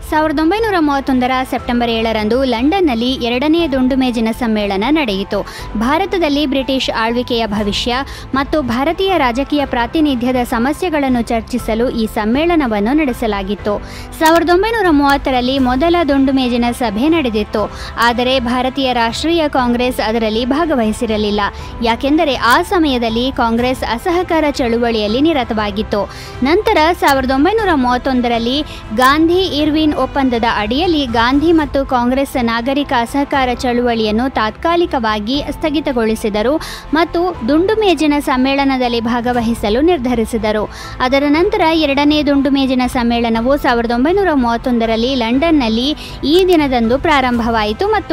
1931ರ September 7ರಂದು ಲಂಡನ್ನಲ್ಲಿ ಎರಡನೇ ದುಂಡು ಮೇಜಿನ ಸಮ್ಮೇಳನ ನಡೆಯಿತು. ಭಾರತದಲ್ಲಿ ಬ್ರಿಟಿಷ್ ಆಳ್ವಿಕೆಯ ಭವಿಷ್ಯ ಮತ್ತು ಭಾರತೀಯ ರಾಜಕೀಯ ಪ್ರಾತಿನಿಧ್ಯದ ಸಮಸ್ಯೆಗಳನ್ನು ಚರ್ಚಿಸಲು ಈ ಸಮ್ಮೇಳನವನ್ನು ನಡೆಸಲಾಗಿತ್ತು. 1930ರಲ್ಲಿ ಮೊದಲ ದುಂಡು ಮೇಜಿನ ಸಭೆ ನಡೆದಿತ್ತು. ಆದರೆ ಭಾರತೀಯ ರಾಷ್ಟ್ರೀಯ ಕಾಂಗ್ರೆಸ್ ಅದರಲ್ಲಿ ಭಾಗವಹಿಸಿರಲಿಲ್ಲ. ಯಾಕೆಂದರೆ ಆ ಸಮಯದಲ್ಲಿ ಕಾಂಗ್ರೆಸ್ ಅಸಹಕಾರ ಚಳುವಳಿಯಲ್ಲಿ ನಿರತವಾಗಿತ್ತು. ನಂತರ 1931ರಲ್ಲಿ ಗಾಂಧಿ ಇರ್ವಿನ್ ಒಪ್ಪಂದದ ಅಡಿಯಲ್ಲಿ ಗಾಂಧಿ ಮತ್ತು ಕಾಂಗ್ರೆಸ್ ನಾಗರಿಕ ಅಸಹಕಾರ ಚಳುವಳಿಯನ್ನು ತಾತ್ಕಾಲಿಕವಾಗಿ ಸ್ಥಗಿತಗೊಳಿಸಿದರು ಮತ್ತು ದುಂಡು ಮೇಜಿನ ಸಮ್ಮೇಳನದಲ್ಲಿ ಭಾಗವಹಿಸಲು ನಿರ್ಧರಿಸಿದರು. ಅದರ ನಂತರ ಎರಡನೇ ದುಂಡು ಮೇಜಿನ ಸಮ್ಮೇಳನವು 1931ರಲ್ಲಿ ಲಂಡನ್ನಲ್ಲಿ ಈ ದಿನದಂದು ಪ್ರಾರಂಭವಾಯಿತು ಮತ್ತು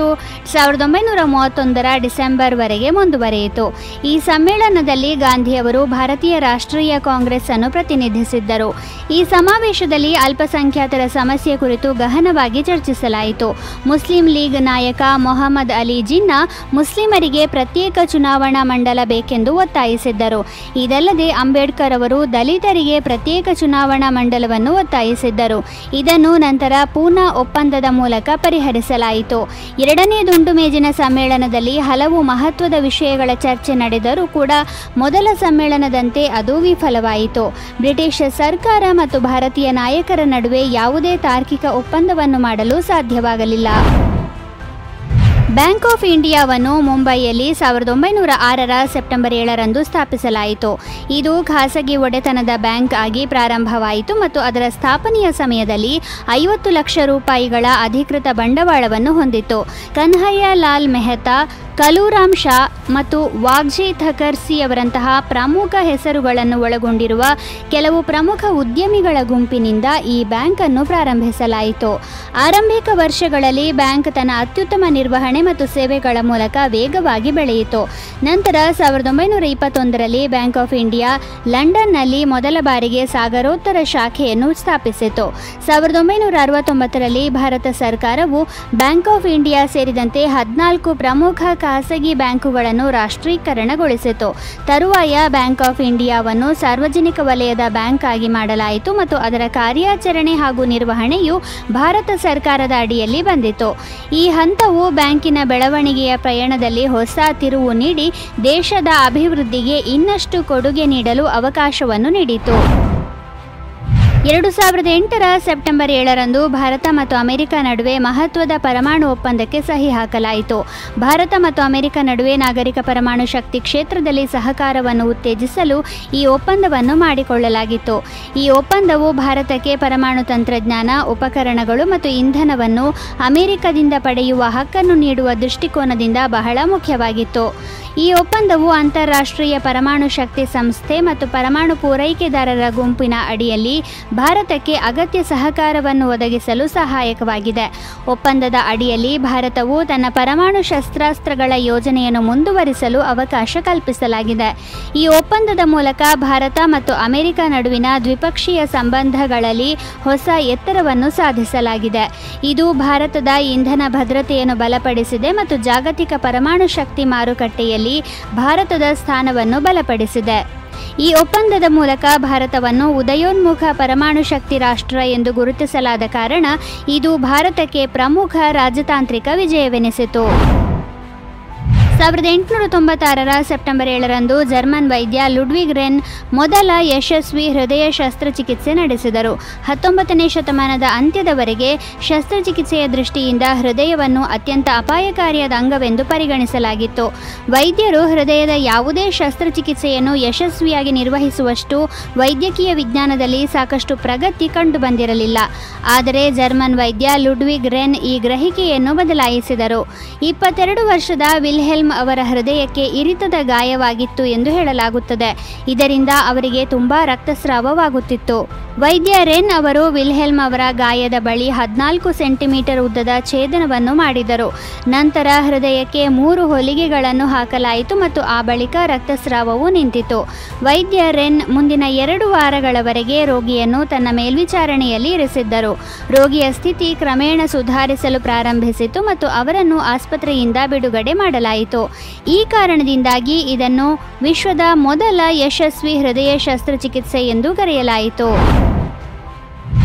1931ರ ಡಿಸೆಂಬರ್ವರೆಗೆ ಮುಂದುವರಿಯಿತು. ಈ ಸಮ್ಮೇಳನದಲ್ಲಿ ಗಾಂಧಿಯವರು ಭಾರತೀಯ ರಾಷ್ಟ್ರೀಯ ಕಾಂಗ್ರೆಸ್ ಅನ್ನು ಪ್ರತಿನಿಧಿಸಿದ್ದರು. ಈ ಸಮಾವೇಶದಲ್ಲಿ ಅಲ್ಪಸಂಖ್ಯಾತರ ಸಮಸ್ಯೆ ಕುರಿತು ಗಹನವಾಗಿ ಚರ್ಚಿಸಲಾಯಿತು. ಮುಸ್ಲಿಂ ಲೀಗ್ ನಾಯಕ ಮೊಹಮ್ಮದ್ ಅಲಿ ಜಿನ್ನಾ ಮುಸ್ಲಿಮರಿಗೆ ಪ್ರತ್ಯೇಕ ಚುನಾವಣಾ ಮಂಡಲ ಬೇಕೆಂದು ಒತ್ತಾಯಿಸಿದ್ದರು. ಇದಲ್ಲದೆ ಅಂಬೇಡ್ಕರ್ ಅವರು ದಲಿತರಿಗೆ ಪ್ರತ್ಯೇಕ ಚುನಾವಣಾ ಮಂಡಲವನ್ನು ಒತ್ತಾಯಿಸಿದ್ದರು. ಇದನ್ನು ನಂತರ ಪೂನಾ ಒಪ್ಪಂದದ ಮೂಲಕ ಪರಿಹರಿಸಲಾಯಿತು. ಎರಡನೇ ದುಂಡು ಮೇಜಿನ ಸಮ್ಮೇಳನದಲ್ಲಿ ಹಲವು ಮಹತ್ವದ ವಿಷಯಗಳ ಚರ್ಚೆ ನಡೆದರೂ ಕೂಡ ಮೊದಲ ಸಮ್ಮೇಳನದಂತೆ ಅದು ವಿಫಲವಾಯಿತು. ಬ್ರಿಟಿಷ್ ಸರ್ಕಾರ ಮತ್ತು ಭಾರತೀಯ ನಾಯಕರ ನಡುವೆ ಯಾವುದೇ ತಾರ್ಕಿಕ ಒಪ್ಪಂದವನ್ನು ಮಾಡಲು ಸಾಧ್ಯವಾಗಲಿಲ್ಲ. ಬ್ಯಾಂಕ್ ಆಫ್ ಇಂಡಿಯಾವನ್ನು ಮುಂಬೈಯಲ್ಲಿ 1906ರ ಸೆಪ್ಟೆಂಬರ್ 7ರಂದು ಸ್ಥಾಪಿಸಲಾಯಿತು. ಇದು ಖಾಸಗಿ ಒಡೆತನದ ಬ್ಯಾಂಕ್ ಆಗಿ ಪ್ರಾರಂಭವಾಯಿತು ಮತ್ತು ಅದರ ಸ್ಥಾಪನೆಯ ಸಮಯದಲ್ಲಿ 50 ಲಕ್ಷ ರೂಪಾಯಿಗಳ ಅಧಿಕೃತ ಬಂಡವಾಳವನ್ನು ಹೊಂದಿತ್ತು. ಕನ್ಹಯ್ಯ ಲಾಲ್ ಮೆಹ್ತಾ, ಕಲೂರಾಮ್ ಶಾ ಮತ್ತು ವಾಗ್ಜಿ ಥಕರ್ಸಿಯವರಂತಹ ಪ್ರಮುಖ ಹೆಸರುಗಳನ್ನು ಒಳಗೊಂಡಿರುವ ಕೆಲವು ಪ್ರಮುಖ ಉದ್ಯಮಿಗಳ ಗುಂಪಿನಿಂದ ಈ ಬ್ಯಾಂಕ್ ಅನ್ನು ಪ್ರಾರಂಭಿಸಲಾಯಿತು. ಆರಂಭಿಕ ವರ್ಷಗಳಲ್ಲಿ ಬ್ಯಾಂಕ್ ತನ್ನ ಅತ್ಯುತ್ತಮ ನಿರ್ವಹಣೆ ಮತ್ತು ಸೇವೆಗಳ ಮೂಲಕ ವೇಗವಾಗಿ ಬೆಳೆಯಿತು. ನಂತರ 1921ರಲ್ಲಿ ಬ್ಯಾಂಕ್ ಆಫ್ ಇಂಡಿಯಾ ಲಂಡನ್ನಲ್ಲಿ ಮೊದಲ ಬಾರಿಗೆ ಸಾಗರೋತ್ತರ ಶಾಖೆಯನ್ನು ಸ್ಥಾಪಿಸಿತು. 1969ರಲ್ಲಿ ಭಾರತ ಸರ್ಕಾರವು ಬ್ಯಾಂಕ್ ಆಫ್ ಇಂಡಿಯಾ ಸೇರಿದಂತೆ 14 ಪ್ರಮುಖ ಖಾಸಗಿ ಬ್ಯಾಂಕುಗಳನ್ನು ರಾಷ್ಟ್ರೀಕರಣಗೊಳಿಸಿತು. ತರುವಾಯ ಬ್ಯಾಂಕ್ ಆಫ್ ಇಂಡಿಯಾವನ್ನು ಸಾರ್ವಜನಿಕ ವಲಯದ ಬ್ಯಾಂಕ್ ಆಗಿ ಮಾಡಲಾಯಿತು ಮತ್ತು ಅದರ ಕಾರ್ಯಾಚರಣೆ ಹಾಗೂ ನಿರ್ವಹಣೆಯು ಭಾರತ ಸರ್ಕಾರದ ಅಡಿಯಲ್ಲಿ ಬಂದಿತು. ಈ ಹಂತವು ಬ್ಯಾಂಕಿನ ಬೆಳವಣಿಗೆಯ ಪ್ರಯಾಣದಲ್ಲಿ ಹೊಸ ತಿರುವು ನೀಡಿ ದೇಶದ ಅಭಿವೃದ್ಧಿಗೆ ಇನ್ನಷ್ಟು ಕೊಡುಗೆ ನೀಡಲು ಅವಕಾಶವನ್ನು ನೀಡಿತು. 2008ರ ಸೆಪ್ಟೆಂಬರ್ 7ರಂದು ಭಾರತ ಮತ್ತು ಅಮೆರಿಕ ನಡುವೆ ಮಹತ್ವದ ಪರಮಾಣು ಒಪ್ಪಂದಕ್ಕೆ ಸಹಿ ಹಾಕಲಾಯಿತು. ಭಾರತ ಮತ್ತು ಅಮೆರಿಕ ನಡುವೆ ನಾಗರಿಕ ಪರಮಾಣು ಶಕ್ತಿ ಕ್ಷೇತ್ರದಲ್ಲಿ ಸಹಕಾರವನ್ನು ಉತ್ತೇಜಿಸಲು ಈ ಒಪ್ಪಂದವನ್ನು ಮಾಡಿಕೊಳ್ಳಲಾಗಿತ್ತು. ಈ ಒಪ್ಪಂದವು ಭಾರತಕ್ಕೆ ಪರಮಾಣು ತಂತ್ರಜ್ಞಾನ, ಉಪಕರಣಗಳು ಮತ್ತು ಇಂಧನವನ್ನು ಅಮೆರಿಕದಿಂದ ಪಡೆಯುವ ಹಕ್ಕನ್ನು ನೀಡುವ ದೃಷ್ಟಿಕೋನದಿಂದ ಬಹಳ ಮುಖ್ಯವಾಗಿತ್ತು. ಈ ಒಪ್ಪಂದವು ಅಂತಾರಾಷ್ಟ್ರೀಯ ಪರಮಾಣು ಶಕ್ತಿ ಸಂಸ್ಥೆ ಮತ್ತು ಪರಮಾಣು ಪೂರೈಕೆದಾರರ ಗುಂಪಿನ ಅಡಿಯಲ್ಲಿ ಭಾರತಕ್ಕೆ ಅಗತ್ಯ ಸಹಕಾರವನ್ನು ಒದಗಿಸಲು ಸಹಾಯಕವಾಗಿದೆ. ಒಪ್ಪಂದದ ಅಡಿಯಲ್ಲಿ ಭಾರತವು ತನ್ನ ಪರಮಾಣು ಶಸ್ತ್ರಾಸ್ತ್ರಗಳ ಯೋಜನೆಯನ್ನು ಮುಂದುವರಿಸಲು ಅವಕಾಶ ಕಲ್ಪಿಸಲಾಗಿದೆ. ಈ ಒಪ್ಪಂದದ ಮೂಲಕ ಭಾರತ ಮತ್ತು ಅಮೆರಿಕ ನಡುವಿನ ದ್ವಿಪಕ್ಷೀಯ ಸಂಬಂಧಗಳಲ್ಲಿ ಹೊಸ ಎತ್ತರವನ್ನು ಸಾಧಿಸಲಾಗಿದೆ. ಇದು ಭಾರತದ ಇಂಧನ ಭದ್ರತೆಯನ್ನು ಬಲಪಡಿಸಿದೆ ಮತ್ತು ಜಾಗತಿಕ ಪರಮಾಣು ಶಕ್ತಿ ಮಾರುಕಟ್ಟೆಯಲ್ಲಿ ಭಾರತದ ಸ್ಥಾನವನ್ನು ಬಲಪಡಿಸಿದೆ. ಈ ಒಪ್ಪಂದದ ಮೂಲಕ ಭಾರತವನ್ನು ಉದಯೋನ್ಮುಖ ಪರಮಾಣು ಶಕ್ತಿ ರಾಷ್ಟ್ರ ಎಂದು ಗುರುತಿಸಲಾದ ಕಾರಣ ಇದು ಭಾರತಕ್ಕೆ ಪ್ರಮುಖ ರಾಜತಾಂತ್ರಿಕ ವಿಜಯವೆನಿಸಿತು. 1896ರ ಸೆಪ್ಟೆಂಬರ್ 7ರಂದು ಜರ್ಮನ್ ವೈದ್ಯ ಲುಡ್ವಿಗ್ ರೆನ್ ಮೊದಲ ಯಶಸ್ವಿ ಹೃದಯ ಶಸ್ತ್ರಚಿಕಿತ್ಸೆ ನಡೆಸಿದರು. 19ನೇ ಶತಮಾನದ ಅಂತ್ಯದವರೆಗೆ ಶಸ್ತ್ರಚಿಕಿತ್ಸೆಯ ದೃಷ್ಟಿಯಿಂದ ಹೃದಯವನ್ನು ಅತ್ಯಂತ ಅಪಾಯಕಾರಿಯಾದ ಅಂಗವೆಂದು ಪರಿಗಣಿಸಲಾಗಿತ್ತು. ವೈದ್ಯರು ಹೃದಯದ ಯಾವುದೇ ಶಸ್ತ್ರಚಿಕಿತ್ಸೆಯನ್ನು ಯಶಸ್ವಿಯಾಗಿ ನಿರ್ವಹಿಸುವಷ್ಟು ವೈದ್ಯಕೀಯ ವಿಜ್ಞಾನದಲ್ಲಿ ಸಾಕಷ್ಟು ಪ್ರಗತಿ ಕಂಡುಬಂದಿರಲಿಲ್ಲ. ಆದರೆ ಜರ್ಮನ್ ವೈದ್ಯ ಲುಡ್ವಿಗ್ ರೆನ್ ಈ ಗ್ರಹಿಕೆಯನ್ನು ಬದಲಾಯಿಸಿದರು. 22 ವರ್ಷದ ವಿಲ್ಹೆಲ್ಮ್ ಅವರ ಹೃದಯಕ್ಕೆ ಇರಿತದ ಗಾಯವಾಗಿತ್ತು ಎಂದು ಹೇಳಲಾಗುತ್ತದೆ. ಇದರಿಂದ ಅವರಿಗೆ ತುಂಬಾ ರಕ್ತಸ್ರಾವವಾಗುತ್ತಿತ್ತು. ವೈದ್ಯ ರೆನ್ ಅವರು ವಿಲ್ಹೆಲ್ಮ್ ಅವರ ಗಾಯದ ಬಳಿ 14 ಸೆಂಟಿಮೀಟರ್ ಉದ್ದದ ಛೇದನವನ್ನು ಮಾಡಿದರು. ನಂತರ ಹೃದಯಕ್ಕೆ 3 ಹೊಲಿಗೆಗಳನ್ನು ಹಾಕಲಾಯಿತು ಮತ್ತು ಆ ಬಳಿಕ ರಕ್ತಸ್ರಾವವು ನಿಂತಿತು. ವೈದ್ಯ ರೆನ್ ಮುಂದಿನ 2 ವಾರಗಳವರೆಗೆ ರೋಗಿಯನ್ನು ತನ್ನ ಮೇಲ್ವಿಚಾರಣೆಯಲ್ಲಿ ಇರಿಸಿದ್ದರು. ರೋಗಿಯ ಸ್ಥಿತಿ ಕ್ರಮೇಣ ಸುಧಾರಿಸಲು ಪ್ರಾರಂಭಿಸಿತು ಮತ್ತು ಅವರನ್ನು ಆಸ್ಪತ್ರೆಯಿಂದ ಬಿಡುಗಡೆ ಮಾಡಲಾಯಿತು. ಈ ಕಾರಣದಿಂದಾಗಿ ಇದನ್ನು ವಿಶ್ವದ ಮೊದಲ ಯಶಸ್ವಿ ಹೃದಯ ಶಸ್ತ್ರಚಿಕಿತ್ಸೆ ಎಂದು ಕರೆಯಲಾಯಿತು.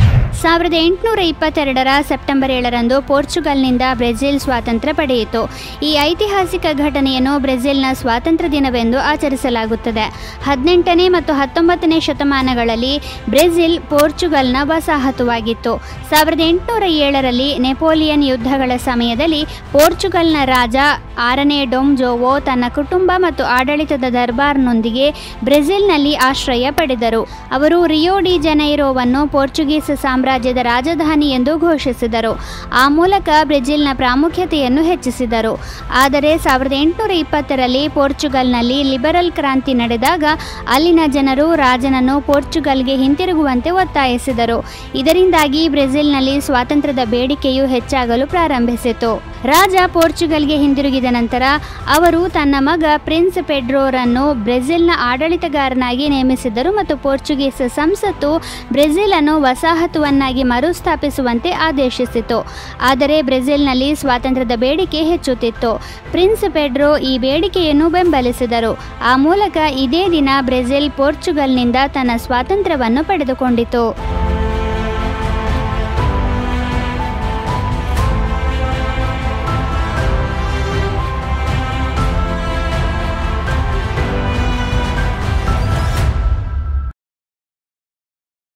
1822ರ ಸೆಪ್ಟೆಂಬರ್ 7ರಂದು ಪೋರ್ಚುಗಲ್ನಿಂದ ಬ್ರೆಜಿಲ್ ಸ್ವಾತಂತ್ರ್ಯ ಪಡೆಯಿತು. ಈ ಐತಿಹಾಸಿಕ ಘಟನೆಯನ್ನು ಬ್ರೆಜಿಲ್ನ ಸ್ವಾತಂತ್ರ್ಯ ದಿನವೆಂದು ಆಚರಿಸಲಾಗುತ್ತದೆ. 18ನೇ ಮತ್ತು 19ನೇ ಶತಮಾನಗಳಲ್ಲಿ ಬ್ರೆಜಿಲ್ ಪೋರ್ಚುಗಲ್ನ ವಸಾಹತುವಾಗಿತ್ತು. 1807ರಲ್ಲಿ ನೆಪೋಲಿಯನ್ ಯುದ್ಧಗಳ ಸಮಯದಲ್ಲಿ ಪೋರ್ಚುಗಲ್ನ ರಾಜ 6ನೇ ಡೊಮ್ ಜೋವೋ ತನ್ನ ಕುಟುಂಬ ಮತ್ತು ಆಡಳಿತದ ದರ್ಬಾರ್ನೊಂದಿಗೆ ಬ್ರೆಜಿಲ್ನಲ್ಲಿ ಆಶ್ರಯ ಪಡೆದರು. ಅವರು ರಿಯೋ ಡಿ ಜನೈರೋವನ್ನು ಪೋರ್ಚುಗೀಸ್ ಸಾಮ್ರಾಜ್ಯದ ರಾಜಧಾನಿ ಎಂದು ಘೋಷಿಸಿದರು. ಆ ಮೂಲಕ ಬ್ರೆಜಿಲ್ನ ಪ್ರಾಮುಖ್ಯತೆಯನ್ನು ಹೆಚ್ಚಿಸಿದರು. ಆದರೆ 1820ರಲ್ಲಿ ಪೋರ್ಚುಗಲ್ನಲ್ಲಿ ಲಿಬರಲ್ ಕ್ರಾಂತಿ ನಡೆದಾಗ ಅಲ್ಲಿನ ಜನರು ರಾಜನನ್ನು ಪೋರ್ಚುಗಲ್ಗೆ ಹಿಂತಿರುಗುವಂತೆ ಒತ್ತಾಯಿಸಿದರು. ಇದರಿಂದಾಗಿ ಬ್ರೆಜಿಲ್ನಲ್ಲಿ ಸ್ವಾತಂತ್ರ್ಯದ ಬೇಡಿಕೆಯು ಹೆಚ್ಚಾಗಲು ಪ್ರಾರಂಭಿಸಿತು. ರಾಜ ಪೋರ್ಚುಗಲ್ಗೆ ಹಿಂದಿರುಗಿದ ನಂತರ ಅವರು ತನ್ನ ಮಗ ಪ್ರಿನ್ಸ್ ಪೆಡ್ರೋರನ್ನು ಬ್ರೆಜಿಲ್ನ ಆಡಳಿತಗಾರನಾಗಿ ನೇಮಿಸಿದರು ಮತ್ತು ಪೋರ್ಚುಗೀಸ್ ಸಂಸತ್ತು ಬ್ರೆಜಿಲ್ ಅನ್ನು ವಸಾಹತುವನ್ನಾಗಿ ಮರುಸ್ಥಾಪಿಸುವಂತೆ ಆದೇಶಿಸಿತು. ಆದರೆ ಬ್ರೆಜಿಲ್ನಲ್ಲಿ ಸ್ವಾತಂತ್ರ್ಯದ ಬೇಡಿಕೆ ಹೆಚ್ಚುತ್ತಿತ್ತು. ಪ್ರಿನ್ಸ್ ಪೆಡ್ರೋ ಈ ಬೇಡಿಕೆಯನ್ನು ಬೆಂಬಲಿಸಿದರು. ಆ ಮೂಲಕ ಇದೇ ದಿನ ಬ್ರೆಜಿಲ್ ಪೋರ್ಚುಗಲ್ನಿಂದ ತನ್ನ ಸ್ವಾತಂತ್ರ್ಯವನ್ನು ಪಡೆದುಕೊಂಡಿತು.